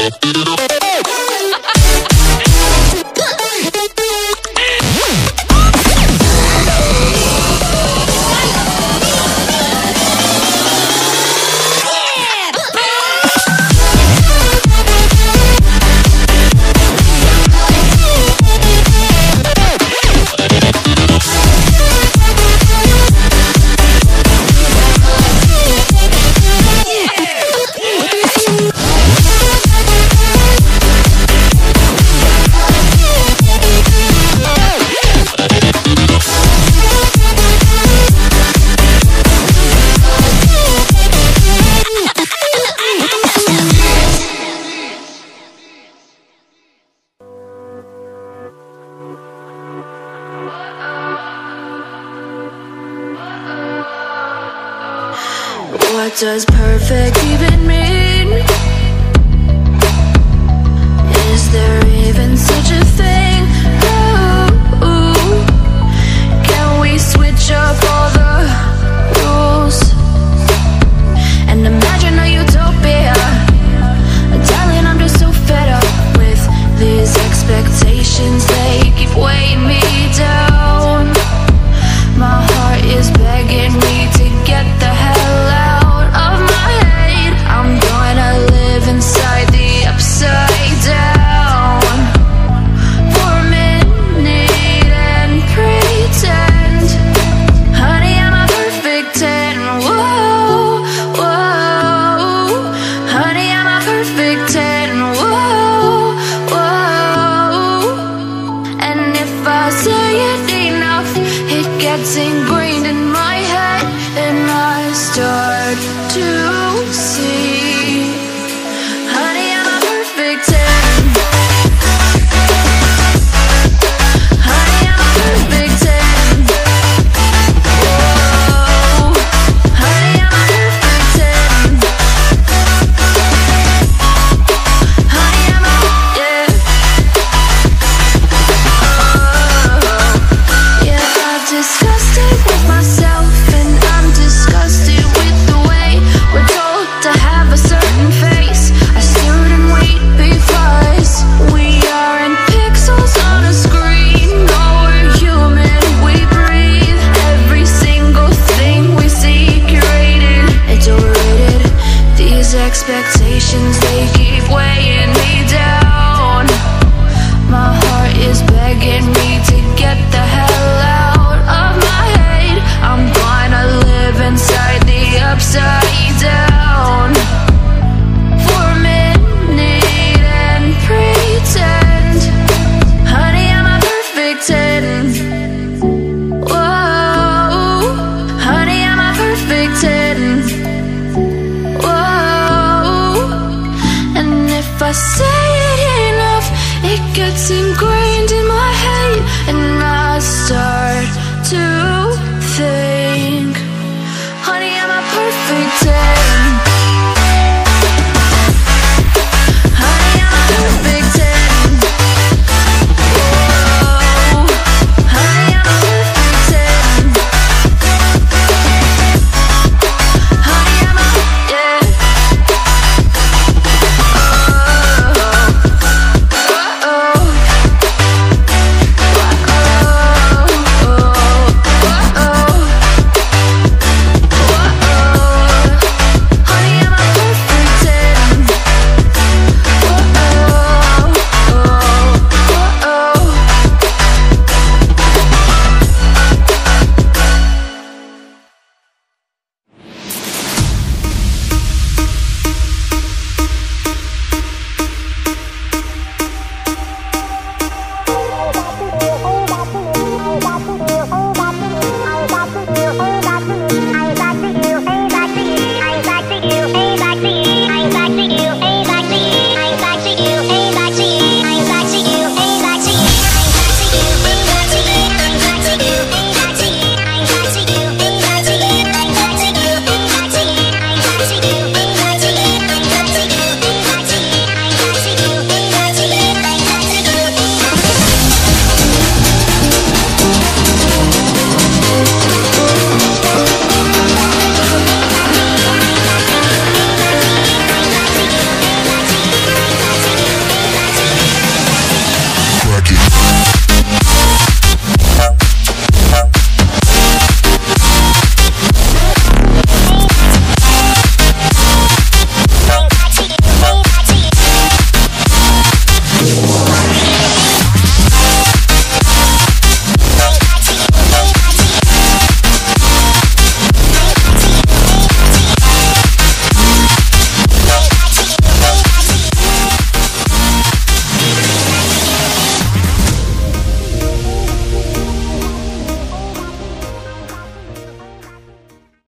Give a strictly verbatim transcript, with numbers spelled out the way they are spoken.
What does perfect even mean? Is there even such a thing? Ooh, can we switch up all the rules and imagine a utopia? Darling, I'm just so fed up with these expectations. They keep weighing me down. My heart is begging me to get the hell out. I'm gonna live inside the upside down for a minute and pretend, honey, I'm a perfect ten. Whoa, whoa, honey, I'm a perfect ten. Whoa, whoa, and if I say it enough, it gets ingrained in my head, and I start to see. Expectations, they keep weighing me down. My heart is begging me to get the hell out of my head. I'm gonna live inside the upside